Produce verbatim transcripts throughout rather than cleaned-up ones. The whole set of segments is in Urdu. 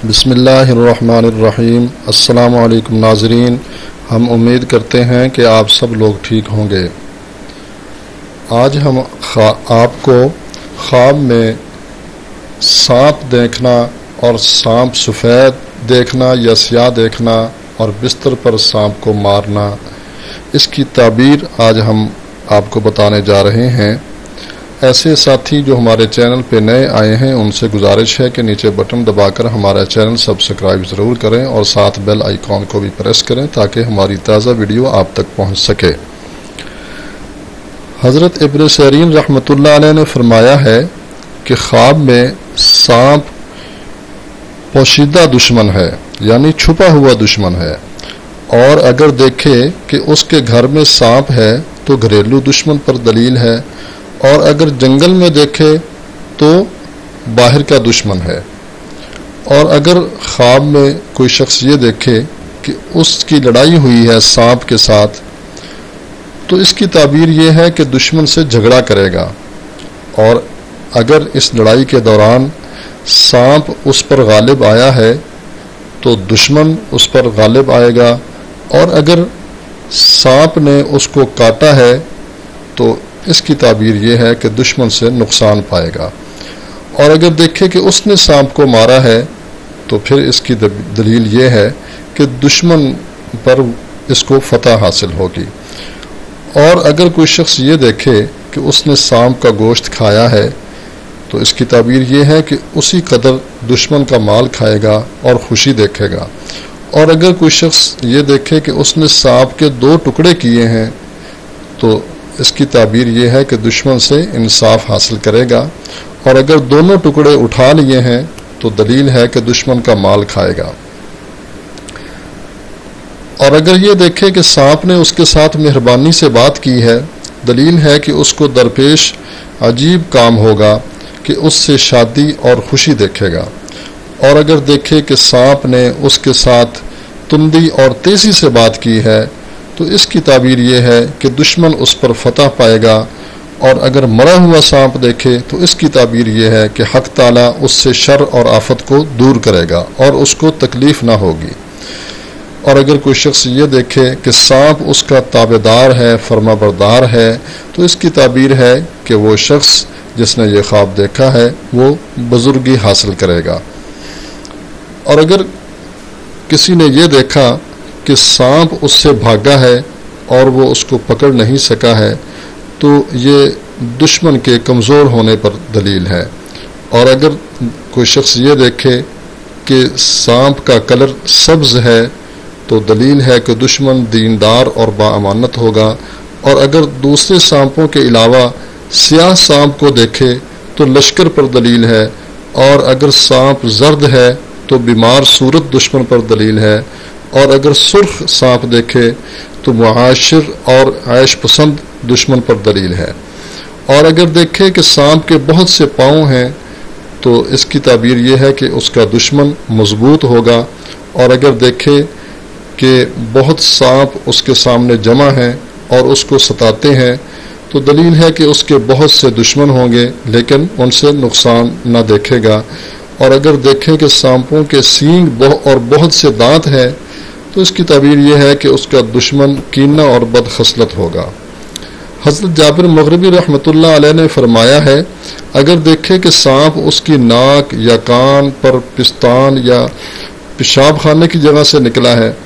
بسم اللہ الرحمن الرحیم۔ السلام علیکم ناظرین، ہم امید کرتے ہیں کہ آپ سب لوگ ٹھیک ہوں گے۔ آج ہم آپ کو خواب میں سانپ دیکھنا اور سانپ سفید دیکھنا یا سیاہ دیکھنا اور بستر پر سانپ کو مارنا، اس کی تعبیر آج ہم آپ کو بتانے جا رہے ہیں۔ ایسے ساتھی جو ہمارے چینل پہ نئے آئے ہیں ان سے گزارش ہے کہ نیچے بٹن دبا کر ہمارا چینل سبسکرائب ضرور کریں اور ساتھ بیل آئیکن کو بھی پریس کریں تاکہ ہماری تازہ ویڈیو آپ تک پہنچ سکے۔ حضرت ابن سیرین رحمۃ اللہ علیہ نے فرمایا ہے کہ خواب میں سانپ پوشیدہ دشمن ہے، یعنی چھپا ہوا دشمن ہے، اور اگر دیکھے کہ اس کے گھر میں سانپ ہے تو گھریلو دشمن پر دلیل ہے، اور اگر جنگل میں دیکھے تو باہر کا دشمن ہے۔ اور اگر خواب میں کوئی شخص یہ دیکھے کہ اس کی لڑائی ہوئی ہے سانپ کے ساتھ تو اس کی تعبیر یہ ہے کہ دشمن سے جھگڑا کرے گا، اور اگر اس لڑائی کے دوران سانپ اس پر غالب آیا ہے تو دشمن اس پر غالب آئے گا، اور اگر سانپ نے اس کو کاٹا ہے تو اس کی تعبیر یہ ہے کہ دشمن سے نقصان پائے گا، اور اگر دیکھے کہ اس نے سانپ کو مارا ہے تو پھر اس کی دلیل یہ ہے کہ دشمن پر اس کو فتح حاصل ہوگی۔ اور اگر کوئی شخص یہ دیکھے کہ اس نے سانپ کا گوشت کھایا ہے تو اس کی تعبیر یہ ہے کہ اسی قدر دشمن کا مال کھائے گا اور خوشی دیکھے گا۔ اور اگر کوئی شخص یہ دیکھے کہ اس نے سانپ کے دو ٹکڑے کیے ہیں تو اس کی تعبیر یہ ہے کہ دشمن سے انصاف حاصل کرے گا، اور اگر دونوں ٹکڑے اٹھا لیے ہیں تو دلیل ہے کہ دشمن کا مال کھائے گا۔ اور اگر یہ دیکھے کہ سانپ نے اس کے ساتھ مہربانی سے بات کی ہے، دلیل ہے کہ اس کو درپیش عجیب کام ہوگا کہ اس سے شادی اور خوشی دیکھے گا۔ اور اگر دیکھے کہ سانپ نے اس کے ساتھ تندی اور تیزی سے بات کی ہے تو اس کی تعبیر یہ ہے کہ دشمن اس پر فتح پائے گا، اور اگر مرا ہوا سانپ دیکھے تو اس کی تعبیر یہ ہے کہ حق تعالیٰ اس سے شر اور آفت کو دور کرے گا اور اس کو تکلیف نہ ہوگی۔ اور اگر کوئی شخص یہ دیکھے کہ سانپ اس کا تابعدار ہے، فرما بردار ہے، تو اس کی تعبیر ہے کہ وہ شخص جس نے یہ خواب دیکھا ہے وہ بزرگی حاصل کرے گا۔ اور اگر کسی نے یہ دیکھا کہ سانپ اس سے بھاگا ہے اور وہ اس کو پکڑ نہیں سکا ہے تو یہ دشمن کے کمزور ہونے پر دلیل ہے۔ اور اگر کوئی شخص یہ دیکھے کہ سانپ کا کلر سبز ہے تو دلیل ہے کہ دشمن دیندار اور باامانت ہوگا، اور اگر دوسرے سانپوں کے علاوہ سیاہ سانپ کو دیکھے تو لشکر پر دلیل ہے، اور اگر سانپ زرد ہے تو بیمار صورت دشمن پر دلیل ہے، اور اگر سرخ سانپ دیکھے تو معاشر اور عیش پسند دشمن پر دلیل ہے، اور اگر دیکھے کہ سانپ کے بہت سے پاؤں ہیں تو اس کی تعبیر یہ ہے کہ اس کا دشمن مضبوط ہوگا، اور اگر دیکھے کہ بہت سانپ اس کے سامنے جمع ہیں اور اس کو ستاتے ہیں تو دلیل ہے کہ اس کے بہت سے دشمن ہوں گے لیکن ان سے نقصان نہ دیکھے گا، اور اگر دیکھے کہ سانپوں کے سینگ اور بہت سے دانت ہیں تو اس کی تعبیر یہ ہے کہ اس کا دشمن کینہ اور بد خصلت ہوگا۔ حضرت جابر مغربی رحمۃ اللہ علیہ نے فرمایا ہے اگر دیکھے کہ سانپ اس کی ناک یا کان پر پستان یا پیشاب خانے کی جگہ سے نکلا ہے،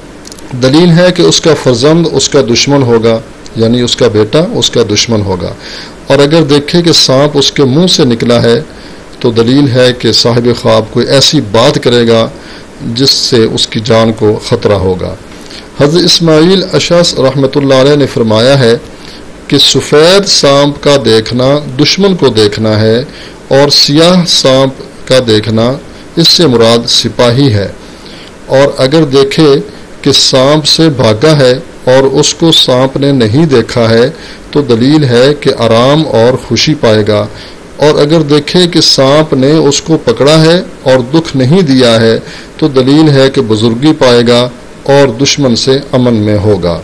دلیل ہے کہ اس کا فرزند اس کا دشمن ہوگا، یعنی اس کا بیٹا اس کا دشمن ہوگا، اور اگر دیکھے کہ سانپ اس کے منہ سے نکلا ہے تو دلیل ہے کہ صاحب خواب کوئی ایسی بات کرے گا جس سے اس کی جان کو خطرہ ہوگا۔ حضرت اسماعیل اشعث رحمۃ اللہ علیہ نے فرمایا ہے کہ سفید سانپ کا دیکھنا دشمن کو دیکھنا ہے، اور سیاہ سانپ کا دیکھنا اس سے مراد سپاہی ہے، اور اگر دیکھے کہ سانپ سے بھاگا ہے اور اس کو سانپ نے نہیں دیکھا ہے تو دلیل ہے کہ آرام اور خوشی پائے گا، اور اگر دیکھے کہ سانپ نے اس کو پکڑا ہے اور دکھ نہیں دیا ہے تو دلیل ہے کہ بزرگی پائے گا اور دشمن سے امن میں ہوگا۔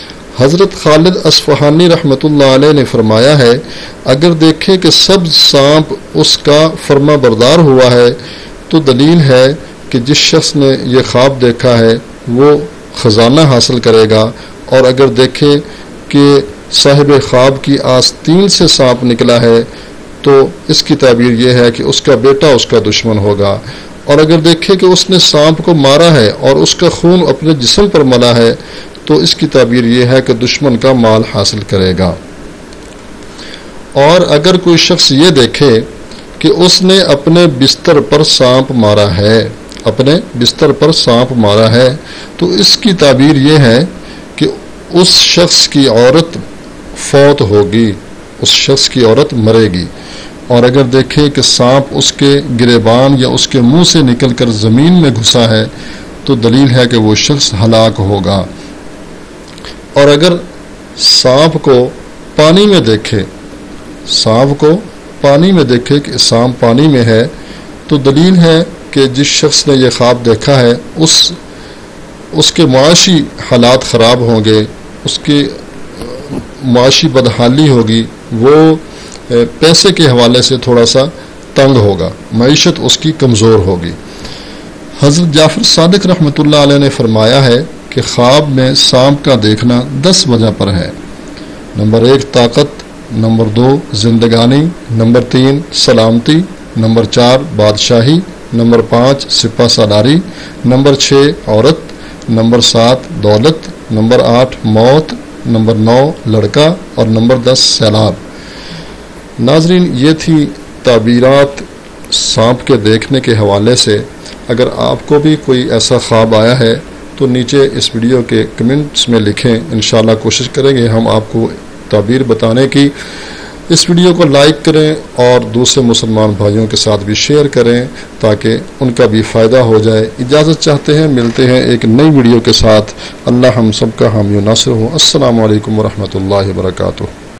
حضرت خالد اصفہانی رحمۃ اللہ علیہ نے فرمایا ہے اگر دیکھے کہ سبز سانپ اس کا فرما بردار ہوا ہے تو دلیل ہے کہ جس شخص نے یہ خواب دیکھا ہے وہ خزانہ حاصل کرے گا، اور اگر دیکھے کہ صاحب خواب کی آستین سے سانپ نکلا ہے تو اس کی تعبیر یہ ہے کہ اس کا بیٹا اس کا دشمن ہوگا، اور اگر دیکھے کہ اس نے سانپ کو مارا ہے اور اس کا خون اپنے جسم پر ملا ہے تو اس کی تعبیر یہ ہے کہ دشمن کا مال حاصل کرے گا۔ اور اگر کوئی شخص یہ دیکھے کہ اس نے اپنے بستر پر سانپ مارا ہے اپنے بستر پر سانپ مارا ہے تو اس کی تعبیر یہ ہے کہ اس شخص کی عورت فوت ہوگی، اس شخص کی عورت مرے گی۔ اور اگر دیکھے کہ سانپ اس کے گریبان یا اس کے منہ سے نکل کر زمین میں گھسا ہے تو دلیل ہے کہ وہ شخص ہلاک ہوگا۔ اور اگر سانپ کو پانی میں دیکھے سانپ کو پانی میں دیکھے کہ سانپ پانی میں ہے تو دلیل ہے کہ جس شخص نے یہ خواب دیکھا ہے اس اس کے معاشی حالات خراب ہوں گے، اس کی معاشی بدحالی ہوگی، وہ پیسے کے حوالے سے تھوڑا سا تنگ ہوگا، معیشت اس کی کمزور ہوگی۔ حضرت جعفر صادق رحمۃ اللہ علیہ نے فرمایا ہے کہ خواب میں سانپ کا دیکھنا دس وجہ پر ہے۔ نمبر ایک طاقت، نمبر دو زندگانی، نمبر تین سلامتی، نمبر چار بادشاہی، نمبر پانچ سپہ سالاری، نمبر چھ عورت، نمبر سات دولت، نمبر آٹھ موت، نمبر نو لڑکا اور نمبر دس سیلاب۔ ناظرین، یہ تھی تعبیرات سانپ کے دیکھنے کے حوالے سے۔ اگر آپ کو بھی کوئی ایسا خواب آیا ہے تو نیچے اس ویڈیو کے کمنٹس میں لکھیں، انشاءاللہ کوشش کریں گے ہم آپ کو تعبیر بتانے کی۔ اس ویڈیو کو لائک کریں اور دوسرے مسلمان بھائیوں کے ساتھ بھی شیئر کریں تاکہ ان کا بھی فائدہ ہو جائے۔ اجازت چاہتے ہیں، ملتے ہیں ایک نئی ویڈیو کے ساتھ۔ اللہ ہم سب کا حامی و ناصر ہو۔ السلام علیکم ورحمۃ اللہ وبرکاتہ۔